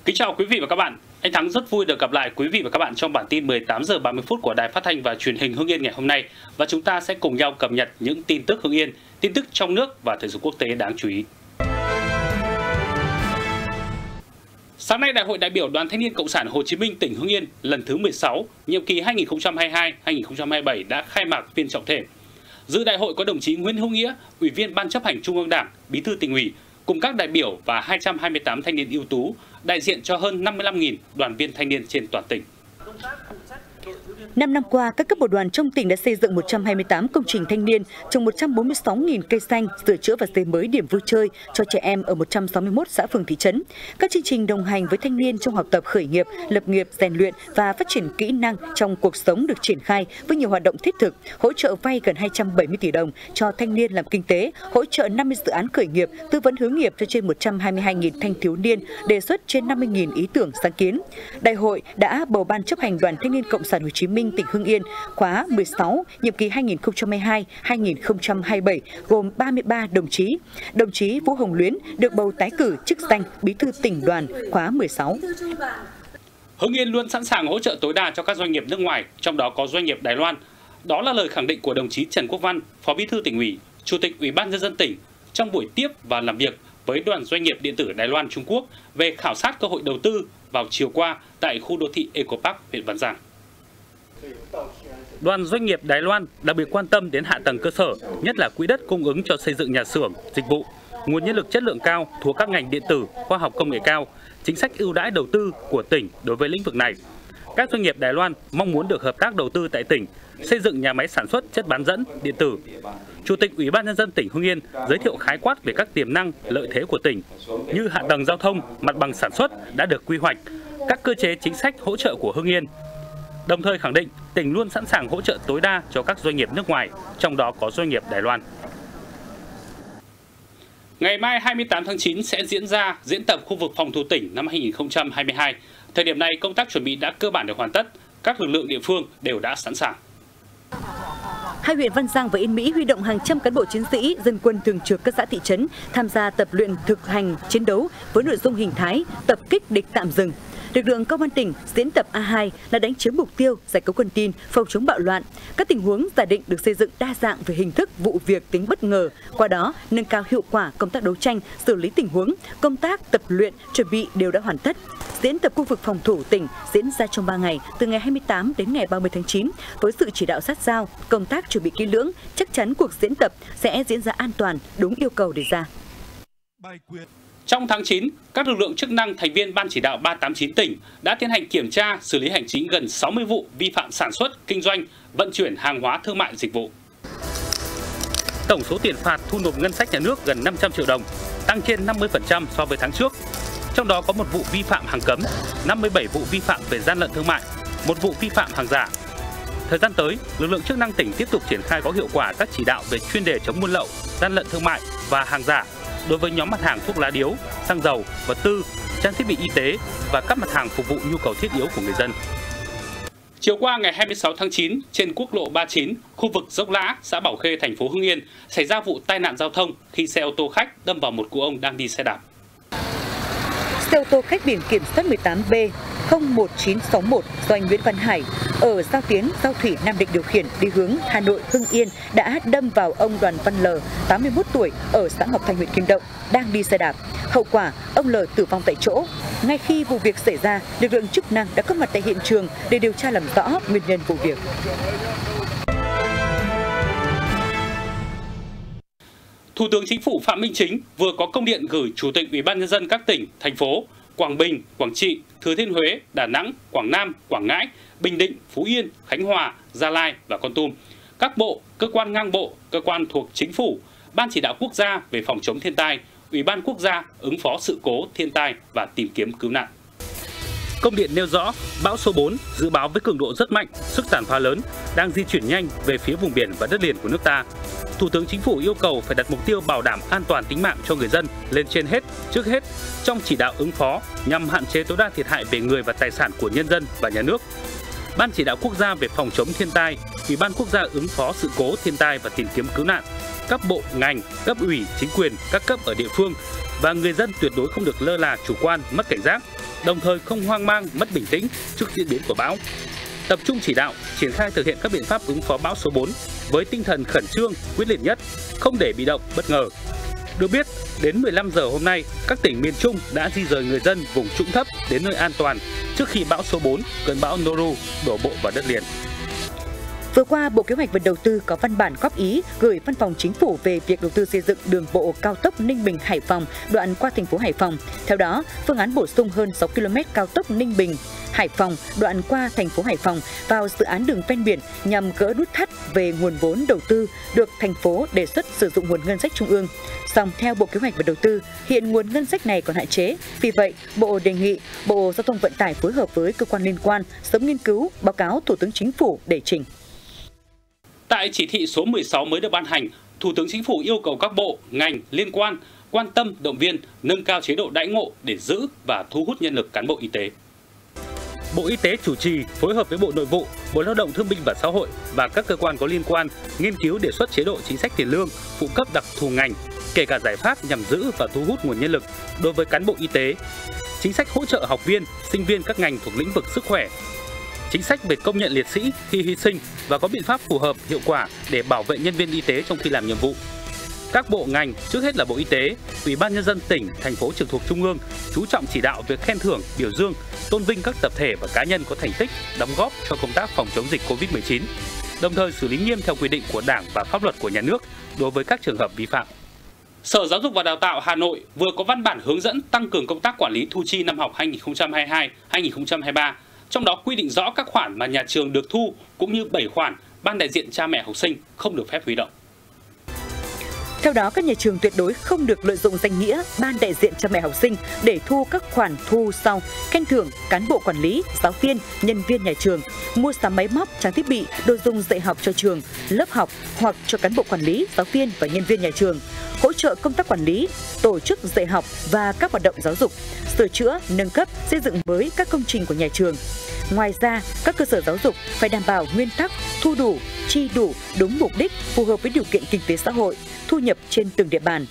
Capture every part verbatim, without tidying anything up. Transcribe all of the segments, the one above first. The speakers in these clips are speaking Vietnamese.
Kính chào quý vị và các bạn. Anh Thắng rất vui được gặp lại quý vị và các bạn trong bản tin mười tám giờ ba mươi phút của Đài Phát thanh và Truyền hình Hưng Yên ngày hôm nay, và chúng ta sẽ cùng nhau cập nhật những tin tức Hưng Yên, tin tức trong nước và thời sự quốc tế đáng chú ý. Sáng nay, Đại hội đại biểu Đoàn Thanh niên Cộng sản Hồ Chí Minh tỉnh Hưng Yên lần thứ mười sáu, nhiệm kỳ hai nghìn không trăm hai mươi hai đến hai nghìn không trăm hai mươi bảy đã khai mạc phiên trọng thể. Dự đại hội có đồng chí Nguyễn Hữu Nghĩa, Ủy viên Ban chấp hành Trung ương Đảng, Bí thư Tỉnh ủy, cùng các đại biểu và hai trăm hai mươi tám thanh niên ưu tú, đại diện cho hơn năm mươi lăm nghìn đoàn viên thanh niên trên toàn tỉnh. Năm năm qua, các cấp bộ đoàn trong tỉnh đã xây dựng một trăm hai mươi tám công trình thanh niên, trồng một trăm bốn mươi sáu nghìn cây xanh, sửa chữa và xây mới điểm vui chơi cho trẻ em ở một trăm sáu mươi mốt xã phường thị trấn. Các chương trình đồng hành với thanh niên trong học tập khởi nghiệp, lập nghiệp, rèn luyện và phát triển kỹ năng trong cuộc sống được triển khai với nhiều hoạt động thiết thực, hỗ trợ vay gần hai trăm bảy mươi tỷ đồng cho thanh niên làm kinh tế, hỗ trợ năm mươi dự án khởi nghiệp, tư vấn hướng nghiệp cho trên một trăm hai mươi hai nghìn thanh thiếu niên, đề xuất trên năm mươi nghìn ý tưởng sáng kiến. Đại hội đã bầu Ban chấp hành Đoàn Thanh niên Cộng sản Hồ Chí Minh tỉnh Hưng Yên khóa mười sáu, nhiệm kỳ hai nghìn không trăm hai mươi hai đến hai nghìn không trăm hai mươi bảy gồm ba mươi ba đồng chí. Đồng chí Vũ Hồng Luyến được bầu tái cử chức danh Bí thư tỉnh đoàn khóa mười sáu. Hưng Yên luôn sẵn sàng hỗ trợ tối đa cho các doanh nghiệp nước ngoài, trong đó có doanh nghiệp Đài Loan. Đó là lời khẳng định của đồng chí Trần Quốc Văn, Phó Bí thư Tỉnh ủy, Chủ tịch Ủy ban nhân dân tỉnh trong buổi tiếp và làm việc với đoàn doanh nghiệp điện tử Đài Loan Trung Quốc về khảo sát cơ hội đầu tư vào chiều qua tại khu đô thị Eco Park, huyện Văn Giang. Đoàn doanh nghiệp Đài Loan đặc biệt quan tâm đến hạ tầng cơ sở, nhất là quỹ đất cung ứng cho xây dựng nhà xưởng, dịch vụ, nguồn nhân lực chất lượng cao thuộc các ngành điện tử, khoa học công nghệ cao, chính sách ưu đãi đầu tư của tỉnh đối với lĩnh vực này. Các doanh nghiệp Đài Loan mong muốn được hợp tác đầu tư tại tỉnh, xây dựng nhà máy sản xuất chất bán dẫn điện tử. Chủ tịch Ủy ban nhân dân tỉnh Hưng Yên giới thiệu khái quát về các tiềm năng, lợi thế của tỉnh như hạ tầng giao thông, mặt bằng sản xuất đã được quy hoạch, các cơ chế chính sách hỗ trợ của Hưng Yên. Đồng thời khẳng định tỉnh luôn sẵn sàng hỗ trợ tối đa cho các doanh nghiệp nước ngoài, trong đó có doanh nghiệp Đài Loan. Ngày mai hai mươi tám tháng chín sẽ diễn ra diễn tập khu vực phòng thủ tỉnh năm hai nghìn không trăm hai mươi hai. Thời điểm này, công tác chuẩn bị đã cơ bản được hoàn tất, các lực lượng địa phương đều đã sẵn sàng. Hai huyện Văn Giang và Yên Mỹ huy động hàng trăm cán bộ chiến sĩ, dân quân thường trực các xã thị trấn tham gia tập luyện thực hành chiến đấu với nội dung hình thái tập kích địch tạm dừng. Lực lượng công an tỉnh diễn tập A hai là đánh chiếm mục tiêu, giải cứu con tin, phòng chống bạo loạn. Các tình huống giả định được xây dựng đa dạng về hình thức, vụ việc, tính bất ngờ, qua đó nâng cao hiệu quả công tác đấu tranh, xử lý tình huống, công tác tập luyện, chuẩn bị đều đã hoàn tất. Diễn tập khu vực phòng thủ tỉnh diễn ra trong ba ngày, từ ngày hai mươi tám đến ngày ba mươi tháng chín, với sự chỉ đạo sát sao, công tác chuẩn bị kỹ lưỡng, chắc chắn cuộc diễn tập sẽ diễn ra an toàn, đúng yêu cầu đề ra. Trong tháng chín, các lực lượng chức năng thành viên Ban chỉ đạo ba tám chín tỉnh đã tiến hành kiểm tra, xử lý hành chính gần sáu mươi vụ vi phạm sản xuất, kinh doanh, vận chuyển hàng hóa thương mại dịch vụ. Tổng số tiền phạt thu nộp ngân sách nhà nước gần năm trăm triệu đồng, tăng trên năm mươi phần trăm so với tháng trước. Trong đó có một vụ vi phạm hàng cấm, năm mươi bảy vụ vi phạm về gian lận thương mại, một vụ vi phạm hàng giả. Thời gian tới, lực lượng chức năng tỉnh tiếp tục triển khai có hiệu quả các chỉ đạo về chuyên đề chống buôn lậu, gian lận thương mại và hàng giả đối với nhóm mặt hàng thuốc lá điếu, xăng dầu, vật tư, trang thiết bị y tế và các mặt hàng phục vụ nhu cầu thiết yếu của người dân. Chiều qua ngày hai mươi sáu tháng chín, trên quốc lộ ba mươi chín, khu vực Dốc Lã, xã Bảo Khê, thành phố Hưng Yên, xảy ra vụ tai nạn giao thông khi xe ô tô khách đâm vào một cụ ông đang đi xe đạp. Xe ô tô khách biển kiểm soát mười tám B không một chín sáu mốt do anh Nguyễn Văn Hải ở Giao Tiến, Giao Thủy, Nam Định điều khiển đi hướng Hà Nội, Hưng Yên đã đâm vào ông Đoàn Văn L, tám mươi mốt tuổi, ở xã Ngọc Thành, huyện Kim Động, đang đi xe đạp. Hậu quả, ông L tử vong tại chỗ. Ngay khi vụ việc xảy ra, lực lượng chức năng đã có mặt tại hiện trường để điều tra làm rõ nguyên nhân vụ việc. Thủ tướng Chính phủ Phạm Minh Chính vừa có công điện gửi Chủ tịch Ủy ban nhân dân các tỉnh, thành phố Quảng Bình, Quảng Trị, Thừa Thiên Huế, Đà Nẵng, Quảng Nam, Quảng Ngãi, Bình Định, Phú Yên, Khánh Hòa, Gia Lai và Kon Tum, các bộ, cơ quan ngang bộ, cơ quan thuộc Chính phủ, Ban chỉ đạo quốc gia về phòng chống thiên tai, Ủy ban quốc gia ứng phó sự cố thiên tai và tìm kiếm cứu nạn. Công điện nêu rõ, bão số bốn dự báo với cường độ rất mạnh, sức tàn phá lớn, đang di chuyển nhanh về phía vùng biển và đất liền của nước ta. Thủ tướng Chính phủ yêu cầu phải đặt mục tiêu bảo đảm an toàn tính mạng cho người dân lên trên hết, trước hết trong chỉ đạo ứng phó nhằm hạn chế tối đa thiệt hại về người và tài sản của nhân dân và nhà nước. Ban chỉ đạo quốc gia về phòng chống thiên tai, Ủy ban quốc gia ứng phó sự cố thiên tai và tìm kiếm cứu nạn, các bộ, ngành, cấp ủy, chính quyền, các cấp ở địa phương và người dân tuyệt đối không được lơ là chủ quan, mất cảnh giác. đồng thời không hoang mang, mất bình tĩnh trước diễn biến của bão. Tập trung chỉ đạo, triển khai thực hiện các biện pháp ứng phó bão số bốn với tinh thần khẩn trương, quyết liệt nhất, không để bị động, bất ngờ. Được biết, đến mười lăm giờ hôm nay, các tỉnh miền Trung đã di dời người dân vùng trũng thấp đến nơi an toàn trước khi bão số bốn, cơn bão Noru, đổ bộ vào đất liền. Vừa qua, Bộ Kế hoạch và Đầu tư có văn bản góp ý gửi Văn phòng Chính phủ về việc đầu tư xây dựng đường bộ cao tốc Ninh Bình - Hải Phòng đoạn qua thành phố Hải Phòng. Theo đó, phương án bổ sung hơn sáu ki lô mét cao tốc Ninh Bình - Hải Phòng đoạn qua thành phố Hải Phòng vào dự án đường ven biển nhằm gỡ nút thắt về nguồn vốn đầu tư được thành phố đề xuất sử dụng nguồn ngân sách trung ương. Song theo Bộ Kế hoạch và Đầu tư, hiện nguồn ngân sách này còn hạn chế. Vì vậy, Bộ đề nghị Bộ Giao thông Vận tải phối hợp với cơ quan liên quan sớm nghiên cứu báo cáo Thủ tướng Chính phủ để trình. Tại chỉ thị số mười sáu mới được ban hành, Thủ tướng Chính phủ yêu cầu các bộ, ngành liên quan quan tâm, động viên, nâng cao chế độ đãi ngộ để giữ và thu hút nhân lực cán bộ y tế. Bộ Y tế chủ trì phối hợp với Bộ Nội vụ, Bộ Lao động Thương binh và Xã hội và các cơ quan có liên quan nghiên cứu đề xuất chế độ chính sách tiền lương, phụ cấp đặc thù ngành, kể cả giải pháp nhằm giữ và thu hút nguồn nhân lực đối với cán bộ y tế, chính sách hỗ trợ học viên, sinh viên các ngành thuộc lĩnh vực sức khỏe, chính sách về công nhận liệt sĩ khi hy sinh và có biện pháp phù hợp, hiệu quả để bảo vệ nhân viên y tế trong khi làm nhiệm vụ. Các bộ ngành, trước hết là Bộ Y tế, Ủy ban Nhân dân tỉnh, thành phố trực thuộc Trung ương, chú trọng chỉ đạo việc khen thưởng, biểu dương, tôn vinh các tập thể và cá nhân có thành tích, đóng góp cho công tác phòng chống dịch Covid mười chín, đồng thời xử lý nghiêm theo quy định của Đảng và pháp luật của nhà nước đối với các trường hợp vi phạm. Sở Giáo dục và Đào tạo Hà Nội vừa có văn bản hướng dẫn tăng cường công tác quản lý thu chi năm học hai nghìn không trăm hai mươi hai hai nghìn không trăm hai mươi ba, trong đó quy định rõ các khoản mà nhà trường được thu cũng như bảy khoản ban đại diện cha mẹ học sinh không được phép huy động. Theo đó, các nhà trường tuyệt đối không được lợi dụng danh nghĩa ban đại diện cha mẹ học sinh để thu các khoản thu sau: khen thưởng cán bộ quản lý, giáo viên, nhân viên nhà trường, mua sắm máy móc, trang thiết bị, đồ dùng dạy học cho trường, lớp học hoặc cho cán bộ quản lý, giáo viên và nhân viên nhà trường, hỗ trợ công tác quản lý, tổ chức dạy học và các hoạt động giáo dục, sửa chữa, nâng cấp, xây dựng mới các công trình của nhà trường. Ngoài ra, các cơ sở giáo dục phải đảm bảo nguyên tắc thu đủ, chi đủ, đúng mục đích, phù hợp với điều kiện kinh tế xã hội, thu nhập trên từng địa bàn.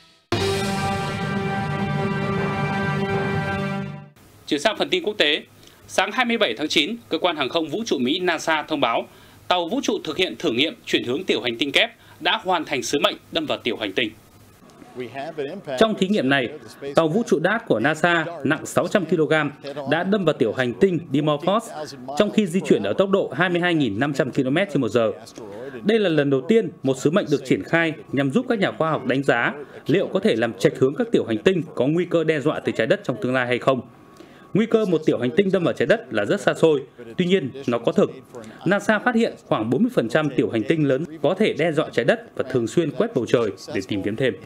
Chuyển sang phần tin quốc tế, sáng hai mươi bảy tháng chín, cơ quan hàng không vũ trụ Mỹ NASA thông báo tàu vũ trụ thực hiện thử nghiệm chuyển hướng tiểu hành tinh kép đã hoàn thành sứ mệnh đâm vào tiểu hành tinh. Trong thí nghiệm này, tàu vũ trụ đát của NASA nặng sáu trăm ki lô gam đã đâm vào tiểu hành tinh Dimorphos trong khi di chuyển ở tốc độ hai mươi hai nghìn năm trăm ki lô mét trên một giờ. Đây là lần đầu tiên một sứ mệnh được triển khai nhằm giúp các nhà khoa học đánh giá liệu có thể làm chệch hướng các tiểu hành tinh có nguy cơ đe dọa tới trái đất trong tương lai hay không. Nguy cơ một tiểu hành tinh đâm vào trái đất là rất xa xôi, tuy nhiên nó có thực. NASA phát hiện khoảng bốn mươi phần trăm tiểu hành tinh lớn có thể đe dọa trái đất và thường xuyên quét bầu trời để tìm kiếm thêm.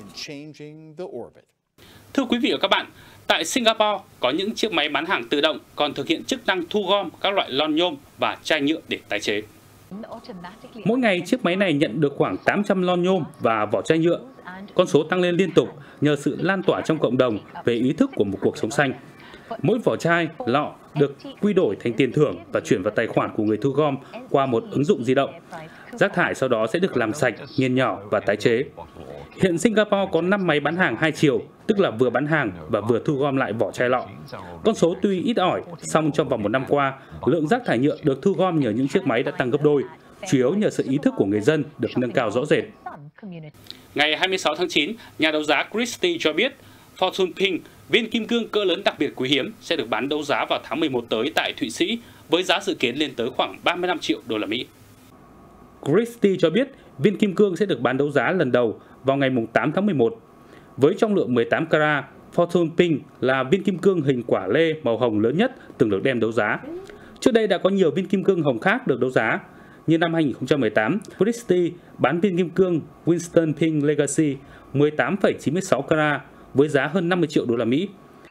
Thưa quý vị và các bạn, tại Singapore có những chiếc máy bán hàng tự động còn thực hiện chức năng thu gom các loại lon nhôm và chai nhựa để tái chế. Mỗi ngày chiếc máy này nhận được khoảng tám trăm lon nhôm và vỏ chai nhựa. Con số tăng lên liên tục nhờ sự lan tỏa trong cộng đồng về ý thức của một cuộc sống xanh. Mỗi vỏ chai, lọ được quy đổi thành tiền thưởng và chuyển vào tài khoản của người thu gom qua một ứng dụng di động. Rác thải sau đó sẽ được làm sạch, nghiền nhỏ và tái chế. Hiện Singapore có năm máy bán hàng hai chiều, tức là vừa bán hàng và vừa thu gom lại vỏ chai lọ. Con số tuy ít ỏi, song trong vòng một năm qua, lượng rác thải nhựa được thu gom nhờ những chiếc máy đã tăng gấp đôi, chủ yếu nhờ sự ý thức của người dân được nâng cao rõ rệt. Ngày hai mươi sáu tháng chín, nhà đấu giá Christie cho biết Fortune Pink, viên kim cương cỡ lớn đặc biệt quý hiếm, sẽ được bán đấu giá vào tháng mười một tới tại Thụy Sĩ với giá dự kiến lên tới khoảng ba mươi lăm triệu đô la Mỹ. Christie cho biết viên kim cương sẽ được bán đấu giá lần đầu vào ngày tám tháng mười một. Với trọng lượng mười tám carat, Fortune Pink là viên kim cương hình quả lê màu hồng lớn nhất từng được đem đấu giá. Trước đây đã có nhiều viên kim cương hồng khác được đấu giá. Như năm hai nghìn không trăm mười tám, Christie bán viên kim cương Winston Pink Legacy mười tám phẩy chín mươi sáu carat với giá hơn năm mươi triệu đô la Mỹ.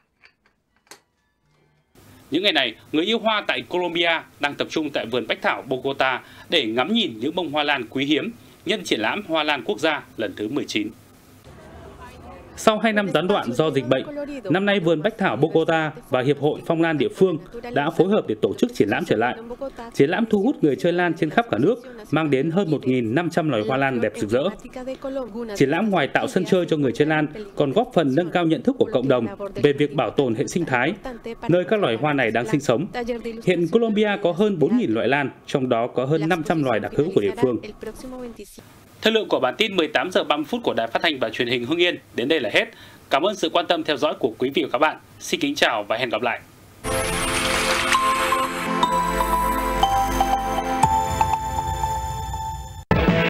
Những ngày này, người yêu hoa tại Colombia đang tập trung tại vườn bách thảo Bogota để ngắm nhìn những bông hoa lan quý hiếm nhân triển lãm Hoa lan quốc gia lần thứ mười chín. Sau hai năm gián đoạn do dịch bệnh, năm nay vườn Bách Thảo Bogota và Hiệp hội Phong lan địa phương đã phối hợp để tổ chức triển lãm trở lại. Triển lãm thu hút người chơi lan trên khắp cả nước, mang đến hơn một nghìn năm trăm loài hoa lan đẹp rực rỡ. Triển lãm ngoài tạo sân chơi cho người chơi lan còn góp phần nâng cao nhận thức của cộng đồng về việc bảo tồn hệ sinh thái, nơi các loài hoa này đang sinh sống. Hiện Colombia có hơn bốn nghìn loại lan, trong đó có hơn năm trăm loài đặc hữu của địa phương. Thời lượng của bản tin mười tám giờ ba mươi phút của Đài Phát thanh và Truyền hình Hưng Yên đến đây là hết. Cảm ơn sự quan tâm theo dõi của quý vị và các bạn. Xin kính chào và hẹn gặp lại.